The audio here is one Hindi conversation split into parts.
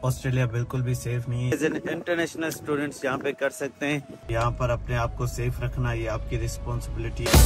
ऑस्ट्रेलिया बिल्कुल भी सेफ नहीं है। इंटरनेशनल स्टूडेंट्स यहाँ पे कर सकते हैं। यहाँ पर अपने आप को सेफ रखना ये आपकी रिस्पॉन्सिबिलिटी है।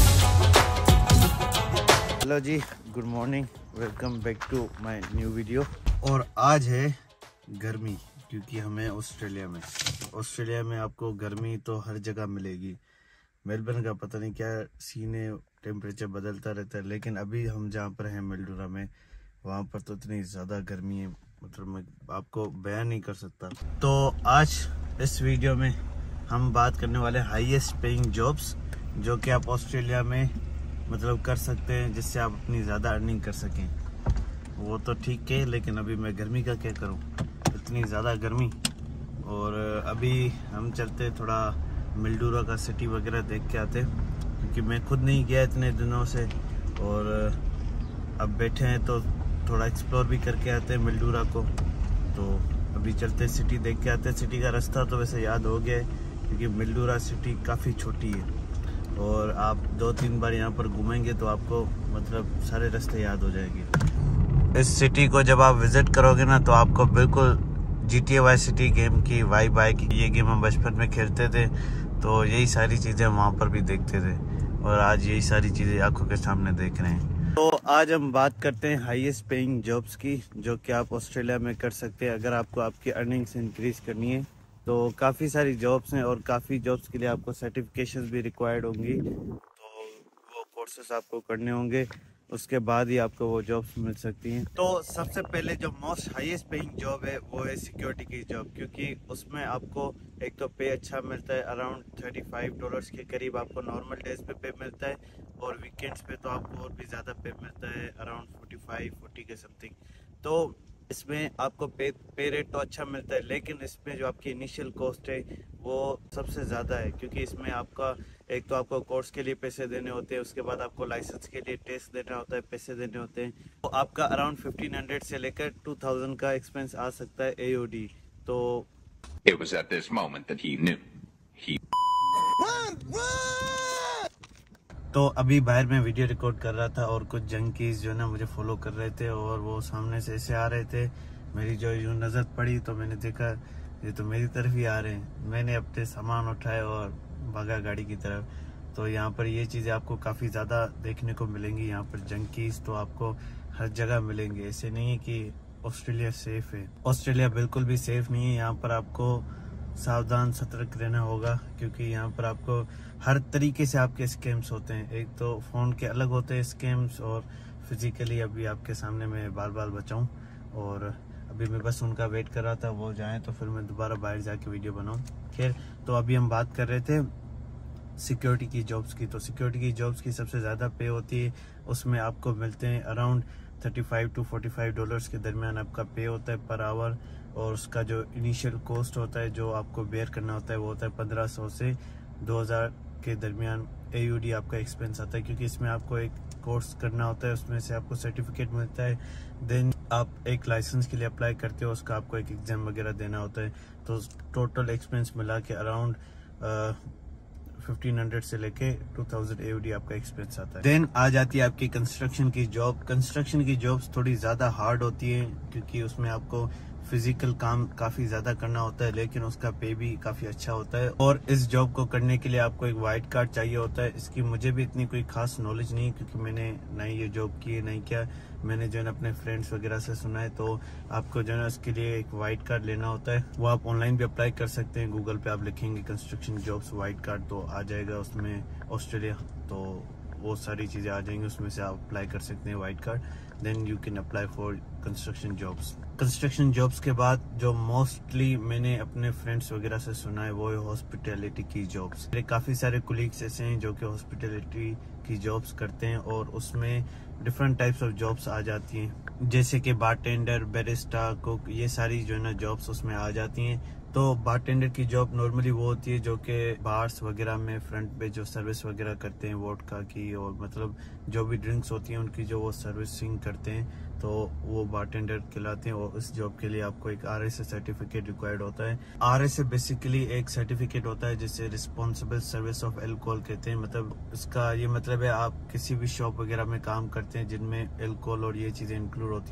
हेलो जी, good morning, welcome back to my new video. और आज है गर्मी, क्योंकि हमें ऑस्ट्रेलिया में आपको गर्मी तो हर जगह मिलेगी। मेलबर्न का पता नहीं क्या सीन है, टेम्परेचर बदलता रहता है, लेकिन अभी हम जहाँ पर हैं मिल्डुरा में, वहाँ पर तो इतनी ज़्यादा गर्मी है, मतलब मैं आपको बयान नहीं कर सकता। तो आज इस वीडियो में हम बात करने वाले हाईएस्ट पेइंग जॉब्स जो कि आप ऑस्ट्रेलिया में मतलब कर सकते हैं, जिससे आप अपनी ज़्यादा अर्निंग कर सकें। वो तो ठीक है, लेकिन अभी मैं गर्मी का क्या करूं, इतनी ज़्यादा गर्मी। और अभी हम चलते थोड़ा मिल्डुरा का सिटी वगैरह देख के आते, क्योंकि मैं खुद नहीं गया इतने दिनों से, और अब बैठे हैं तो थोड़ा एक्सप्लोर भी करके आते हैं मिल्डुरा को। तो अभी चलते सिटी देख के आते हैं। सिटी का रास्ता तो वैसे याद हो गया है, क्योंकि मिल्डुरा सिटी काफ़ी छोटी है और आप 2-3 बार यहाँ पर घूमेंगे तो आपको मतलब सारे रास्ते याद हो जाएंगे। इस सिटी को जब आप विजिट करोगे ना, तो आपको बिल्कुल GTA वाई सिटी गेम की वाइब आएगी। ये गेम हम बचपन में खेलते थे, तो यही सारी चीज़ें वहाँ पर भी देखते थे, और आज यही सारी चीज़ें आंखों के सामने देख रहे हैं। तो आज हम बात करते हैं हाईएस्ट पेइंग जॉब्स की, जो कि आप ऑस्ट्रेलिया में कर सकते हैं अगर आपको आपकी अर्निंग्स इंक्रीज करनी है। तो काफ़ी सारी जॉब्स हैं, और काफ़ी जॉब्स के लिए आपको सर्टिफिकेशंस भी रिक्वायर्ड होंगी, तो वो कोर्सेस आपको करने होंगे, उसके बाद ही आपको वो जॉब्स मिल सकती हैं। तो सबसे पहले जो मोस्ट हाईएस्ट पेइंग जॉब है वो है सिक्योरिटी की जॉब, क्योंकि उसमें आपको एक तो पे अच्छा मिलता है, अराउंड $35 के करीब आपको नॉर्मल डेज पे मिलता है, और वीकेंड्स पे तो आपको और भी ज़्यादा पे मिलता है, अराउंड 45-40 के समथिंग। तो इसमें आपको पे रेट तो अच्छा मिलता है, लेकिन इसमें जो आपकी इनिशियल कॉस्ट है वो सबसे ज़्यादा है, क्योंकि इसमें आपका एक तो आपको कोर्स के लिए पैसे देने होते हैं, उसके बाद आपको लाइसेंस के लिए टेस्ट देना होता है, पैसे देने होते हैं। तो आपका अराउंड 1500 से लेकर 2000 का एक्सपेंस आ सकता है AOD। तो It was at this moment that he knew. तो अभी बाहर में वीडियो रिकॉर्ड कर रहा था, और कुछ जंकीज जो है ना मुझे फॉलो कर रहे थे, और वो सामने से ऐसे आ रहे थे। मेरी जो यूँ नज़र पड़ी तो मैंने देखा ये तो मेरी तरफ ही आ रहे हैं। मैंने अपने सामान उठाए और भागा गाड़ी की तरफ। तो यहाँ पर ये चीज़ें आपको काफ़ी ज़्यादा देखने को मिलेंगी। यहाँ पर जंकीज तो आपको हर जगह मिलेंगे। ऐसे नहीं है कि ऑस्ट्रेलिया सेफ है, ऑस्ट्रेलिया बिल्कुल भी सेफ नहीं है। यहाँ पर आपको सावधान सतर्क रहना होगा, क्योंकि यहाँ पर आपको हर तरीके से आपके स्कैम्स होते हैं। एक तो फ़ोन के अलग होते हैं स्कैम्स, और फिजिकली अभी आपके सामने मैं बाल बाल बचाऊं, और अभी मैं बस उनका वेट कर रहा था, वो जाएं तो फिर मैं दोबारा बाहर जाके वीडियो बनाऊं। खैर, तो अभी हम बात कर रहे थे सिक्योरिटी की जॉब्स की। तो सिक्योरिटी की जॉब्स की सबसे ज़्यादा पे होती है, उसमें आपको मिलते हैं अराउंड $35 के दरमियान आपका पे होता है पर आवर, और उसका जो इनिशियल कॉस्ट होता है जो आपको बेयर करना होता है वो होता है 1500 से 2000 के दरमियान AUD आपका एक्सपेंस आता है, क्योंकि इसमें आपको एक कोर्स करना होता है, उसमें से आपको सर्टिफिकेट मिलता है। देन आप एक लाइसेंस के लिए अप्लाई करते हो, उसका आपको एक एग्जाम वगैरह देना होता है। तो टोटल एक्सपेंस मिला के अराउंड 1500 से लेके 2000 AUD आपका एक्सपेंस आता है। देन आ जाती है आपकी कंस्ट्रक्शन की जॉब। कंस्ट्रक्शन की जॉब्स थोड़ी ज़्यादा हार्ड होती है, क्योंकि उसमें आपको फिजिकल काम काफ़ी ज़्यादा करना होता है, लेकिन उसका पे भी काफ़ी अच्छा होता है। और इस जॉब को करने के लिए आपको एक वाइट कार्ड चाहिए होता है। इसकी मुझे भी इतनी कोई खास नॉलेज नहीं है, क्योंकि मैंने नहीं ये जॉब की है नहीं क्या, मैंने जो है अपने फ्रेंड्स वगैरह से सुना है। तो आपको जो है उसके लिए एक वाइट कार्ड लेना होता है, वो आप ऑनलाइन भी अप्लाई कर सकते हैं। गूगल पे आप लिखेंगे कंस्ट्रक्शन जॉब्स वाइट कार्ड तो आ जाएगा उसमें ऑस्ट्रेलिया, तो वो सारी चीज़ें आ जाएंगी, उसमें से आप अप्लाई कर सकते हैं white card. Then you can apply for construction jobs. Construction jobs के बाद जो मोस्टली मैंने अपने फ्रेंड्स वगैरह से सुना है वो है हॉस्पिटैलिटी की जॉब्स। मेरे काफ़ी सारे कोलीग्स ऐसे हैं जो कि हॉस्पिटैलिटी की जॉब्स करते हैं, और उसमें डिफरेंट टाइप्स ऑफ जॉब्स आ जाती हैं, जैसे कि बारटेंडर, बैरिस्टा, कुक, ये सारी जो है ना जॉब्स उसमें आ जाती हैं। तो बारटेंडर की जॉब नॉर्मली वो होती है जो कि बार्स वगैरह में फ्रंट पे जो सर्विस वगैरह करते हैं वोडका की, और मतलब जो भी ड्रिंक्स होती हैं उनकी जो वो सर्विसिंग करते हैं, तो वो बारटेंडर कहलाते हैं। और इस जॉब के लिए आपको एक RSA सर्टिफिकेट रिक्वायर्ड होता है। RSA बेसिकली एक सर्टिफिकेट होता है जिसे रिस्पॉन्सिबल सर्विस ऑफ एल्कोहल कहते हैं। मतलब इसका ये मतलब है आप किसी भी शॉप वगैरह में काम करते हैं जिनमें एल्कोहल और ये चीज़ें इंक्लूड होती हैं,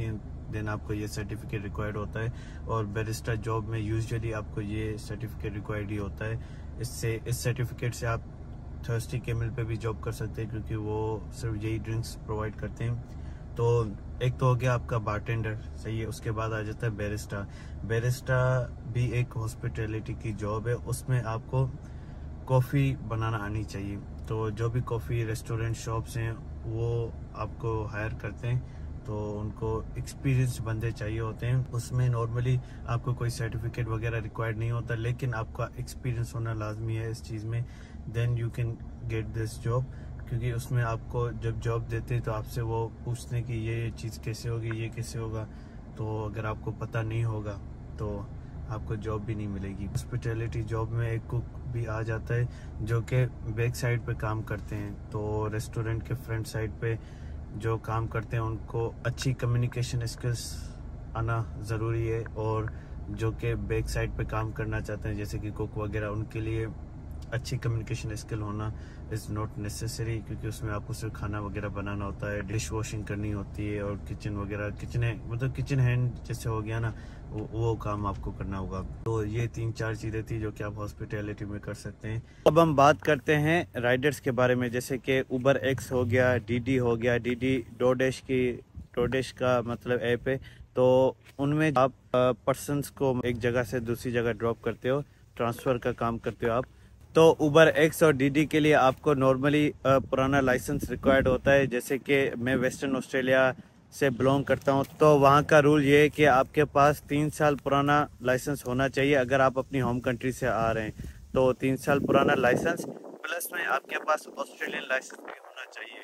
देन आपको ये सर्टिफिकेट रिक्वायर्ड होता है। और बैरिस्टा जॉब में यूजुअली आपको ये सर्टिफिकेट रिक्वायर्ड ही होता है। इस सर्टिफिकेट से आप थर्स्टी कैमल पे भी जॉब कर सकते हैं, क्योंकि वो सिर्फ यही ड्रिंक्स प्रोवाइड करते हैं। तो एक तो हो गया आपका बारटेंडर, सही है। उसके बाद आ जाता है बैरिस्टा। बैरिस्टा भी एक हॉस्पिटैलिटी की जॉब है, उसमें आपको कॉफ़ी बनाना आनी चाहिए। तो जो भी कॉफ़ी रेस्टोरेंट शॉप्स हैं वो आपको हायर करते हैं, तो उनको एक्सपीरियंस बंदे चाहिए होते हैं। उसमें नॉर्मली आपको कोई सर्टिफिकेट वगैरह रिक्वायर्ड नहीं होता, लेकिन आपका एक्सपीरियंस होना लाजमी है इस चीज़ में, then you can get this job. क्योंकि उसमें आपको जब जॉब देते हैं तो आपसे वो पूछते हैं कि ये चीज़ कैसे होगी, ये कैसे होगा। तो अगर आपको पता नहीं होगा तो आपको जॉब भी नहीं मिलेगी। हॉस्पिटैलिटी जॉब में एक कुक भी आ जाता है जो कि बैक साइड पे काम करते हैं। तो रेस्टोरेंट के फ्रंट साइड पे जो काम करते हैं उनको अच्छी कम्युनिकेशन स्किल्स आना ज़रूरी है, और जो कि बैक साइड पे काम करना चाहते हैं जैसे कि कुक वगैरह, उनके लिए अच्छी कम्युनिकेशन स्किल होना इज़ नॉट नेसेसरी, क्योंकि उसमें आपको सिर्फ खाना वगैरह बनाना होता है, डिश वॉशिंग करनी होती है, और किचन वगैरह किचन हैंड जैसे हो गया ना, वो काम आपको करना होगा। तो ये 3-4 चीज़ें थी जो कि आप हॉस्पिटैलिटी में कर सकते हैं। अब हम बात करते हैं राइडर्स के बारे में, जैसे कि उबर एक्स हो गया, डीडी हो गया। डीडी डोडेश का मतलब ऐप है। तो उनमें आप पर्सनस को एक जगह से दूसरी जगह ड्रॉप करते हो, ट्रांसफ़र का काम करते हो आप। तो उबर एक्स और डीडी के लिए आपको नॉर्मली पुराना लाइसेंस रिक्वायर्ड होता है। जैसे कि मैं वेस्टर्न ऑस्ट्रेलिया से बिलोंग करता हूं, तो वहां का रूल ये है कि आपके पास 3 साल पुराना लाइसेंस होना चाहिए। अगर आप अपनी होम कंट्री से आ रहे हैं तो 3 साल पुराना लाइसेंस प्लस में आपके पास ऑस्ट्रेलियन लाइसेंस भी होना चाहिए।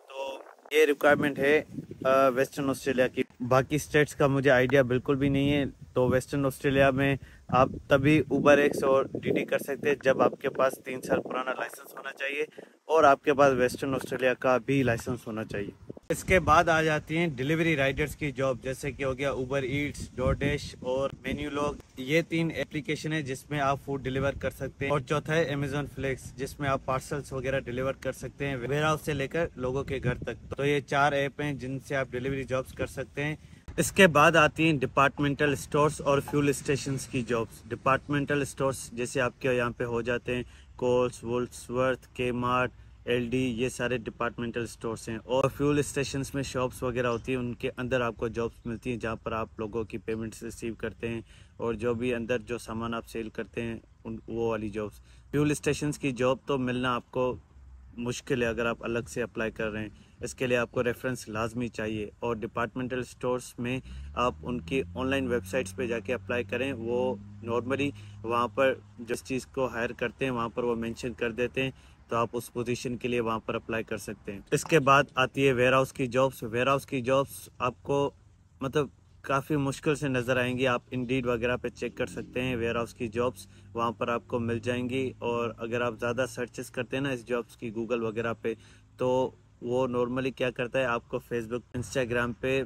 तो ये रिक्वायरमेंट है वेस्टर्न ऑस्ट्रेलिया की। बाकी स्टेट्स का मुझे आइडिया बिल्कुल भी नहीं है। तो वेस्टर्न ऑस्ट्रेलिया में आप तभी उबर एक्स और डीडी कर सकते हैं जब आपके पास 3 साल पुराना लाइसेंस होना चाहिए, और आपके पास वेस्टर्न ऑस्ट्रेलिया का भी लाइसेंस होना चाहिए। इसके बाद आ जाती हैं डिलीवरी राइडर्स की जॉब, जैसे कि हो गया उबर ईट्स, डोरडैश और मेन्यूलॉग। ये 3 एप्लीकेशन है जिसमें आप फूड डिलीवर कर सकते हैं। और चौथा है अमेजॉन फ्लेक्स, जिसमें आप पार्सल्स वगैरह डिलीवर कर सकते हैं वेयर हाउस से लेकर लोगों के घर तक। तो ये 4 ऐप हैं जिनसे आप डिलीवरी जॉब्स कर सकते हैं। इसके बाद आती हैं डिपार्टमेंटल स्टोर्स और फ्यूल स्टेशंस की जॉब्स। डिपार्टमेंटल स्टोर्स जैसे आपके यहाँ पे हो जाते हैं कोल्स, वुल्सवर्थ, के मार्ट, एलडी, ये सारे डिपार्टमेंटल स्टोर्स हैं। और फ्यूल स्टेशंस में शॉप्स वगैरह होती हैं, उनके अंदर आपको जॉब्स मिलती हैं जहाँ पर आप लोगों की पेमेंट्स रिसीव करते हैं, और जो भी अंदर जो सामान आप सेल करते हैं वो वाली जॉब्स। फ्यूल स्टेशंस की जॉब तो मिलना आपको मुश्किल है अगर आप अलग से अप्लाई कर रहे हैं। इसके लिए आपको रेफरेंस लाजमी चाहिए। और डिपार्टमेंटल स्टोर्स में आप उनकी ऑनलाइन वेबसाइट्स पे जाके अप्लाई करें। वो नॉर्मली वहाँ पर जिस चीज़ को हायर करते हैं वहाँ पर वो मेंशन कर देते हैं, तो आप उस पोजीशन के लिए वहाँ पर अप्लाई कर सकते हैं। इसके बाद आती है वेयर हाउस की जॉब्स। वेयर हाउस की जॉब्स आपको मतलब काफ़ी मुश्किल से नज़र आएंगी। आप इंडीड वगैरह पे चेक कर सकते हैं वेयर हाउस की जॉब्स, वहाँ पर आपको मिल जाएंगी। और अगर आप ज़्यादा सर्चेस करते हैं ना इस जॉब्स की गूगल वगैरह पे, तो वो नॉर्मली क्या करता है, आपको फेसबुक, इंस्टाग्राम पे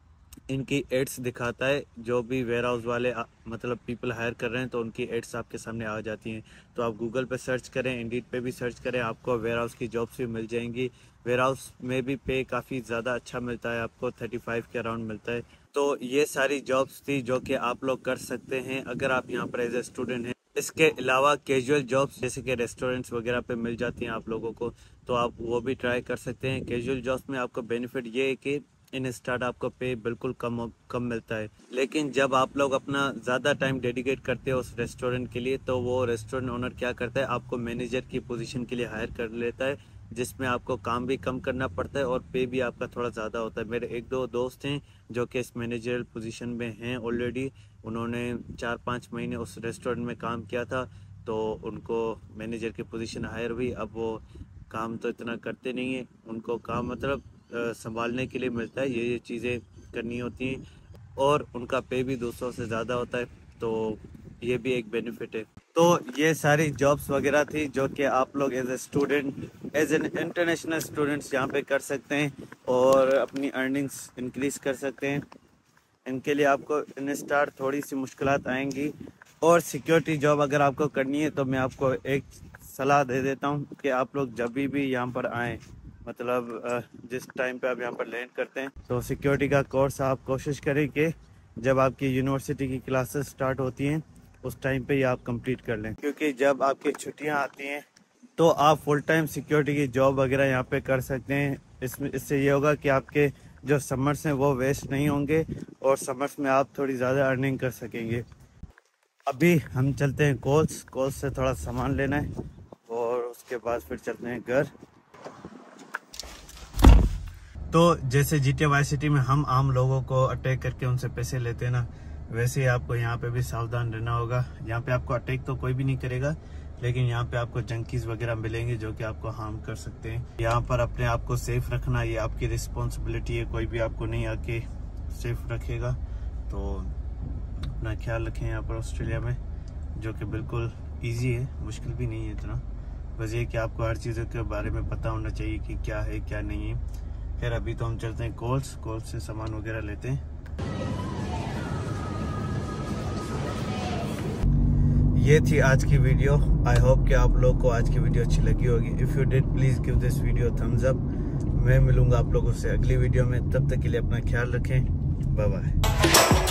इनकी एड्स दिखाता है। जो भी वेयर हाउस वाले मतलब पीपल हायर कर रहे हैं तो उनकी एड्स आपके सामने आ जाती हैं। तो आप गूगल पे सर्च करें, इंडीड पे भी सर्च करें, आपको वेयर हाउस की जॉब्स भी मिल जाएंगी। वेयर हाउस में भी पे काफ़ी ज़्यादा अच्छा मिलता है, आपको 35 के अराउंड मिलता है। तो ये सारी जॉब्स थी जो कि आप लोग कर सकते हैं अगर आप यहाँ पर एज ए स्टूडेंट हैं। इसके अलावा कैजुअल जॉब्स जैसे कि रेस्टोरेंट्स वगैरह पे मिल जाती हैं आप लोगों को, तो आप वो भी ट्राई कर सकते हैं। कैजुअल जॉब्स में आपको बेनिफिट ये है कि इन स्टार्ट आपको पे बिल्कुल कम मिलता है, लेकिन जब आप लोग अपना ज़्यादा टाइम डेडिकेट करते हो उस रेस्टोरेंट के लिए, तो वो रेस्टोरेंट ओनर क्या करता है, आपको मैनेजर की पोजीशन के लिए हायर कर लेता है, जिसमें आपको काम भी कम करना पड़ता है और पे भी आपका थोड़ा ज़्यादा होता है। मेरे 1-2 दोस्त हैं जो कि इस मैनेजरल पोजीशन में हैं ऑलरेडी। उन्होंने 4-5 महीने उस रेस्टोरेंट में काम किया था, तो उनको मैनेजर की पोजीशन हायर हुई। अब वो काम तो इतना करते नहीं है, उनको काम मतलब संभालने के लिए मिलता है, ये चीज़ें करनी होती हैं, और उनका पे भी 200 से ज़्यादा होता है। तो ये भी एक बेनिफिट है। तो ये सारी जॉब्स वगैरह थी जो कि आप लोग as a student, as an international students यहाँ पे कर सकते हैं और अपनी अर्निंग्स इंक्रीज़ कर सकते हैं। इनके लिए आपको इन स्टार्ट थोड़ी सी मुश्किलात आएंगी। और सिक्योरिटी जॉब अगर आपको करनी है तो मैं आपको एक सलाह दे देता हूँ कि आप लोग जब भी यहाँ पर आएँ मतलब जिस टाइम पे आप यहाँ पर लैंड करते हैं। तो सिक्योरिटी का कोर्स आप कोशिश करें कि जब आपकी यूनिवर्सिटी की क्लासेस स्टार्ट होती हैं उस टाइम पे ही आप कंप्लीट कर लें, क्योंकि जब आपकी छुट्टियाँ आती हैं तो आप फुल टाइम सिक्योरिटी की जॉब वगैरह यहाँ पे कर सकते हैं। इससे ये होगा कि आपके जो समर्स हैं वो वेस्ट नहीं होंगे और समर्स में आप थोड़ी ज़्यादा अर्निंग कर सकेंगे। अभी हम चलते हैं कोल्स से थोड़ा सामान लेना है और उसके बाद फिर चलते हैं घर। तो जैसे GTA वाई सिटी में हम आम लोगों को अटैक करके उनसे पैसे लेते हैं ना, वैसे ही आपको यहाँ पे भी सावधान रहना होगा। यहाँ पे आपको अटैक तो कोई भी नहीं करेगा, लेकिन यहाँ पे आपको जंकीज वगैरह मिलेंगे जो कि आपको हार्म कर सकते हैं। यहाँ पर अपने आप को सेफ रखना ये आपकी रिस्पॉन्सिबिलिटी है, कोई भी आपको नहीं आके सेफ रखेगा। तो अपना ख्याल रखें यहाँ पर ऑस्ट्रेलिया में, जो कि बिल्कुल ईजी है, मुश्किल भी नहीं है इतना। बस ये कि आपको हर चीज़ों के बारे में पता होना चाहिए कि क्या है क्या नहीं है। खैर अभी तो हम चलते हैं कोल्स से सामान वगैरह लेते हैं। ये थी आज की वीडियो। आई होप कि आप लोग को आज की वीडियो अच्छी लगी होगी। If you did please give this video thumbs up. मैं मिलूंगा आप लोगों से अगली वीडियो में, तब तक के लिए अपना ख्याल रखें। Bye bye.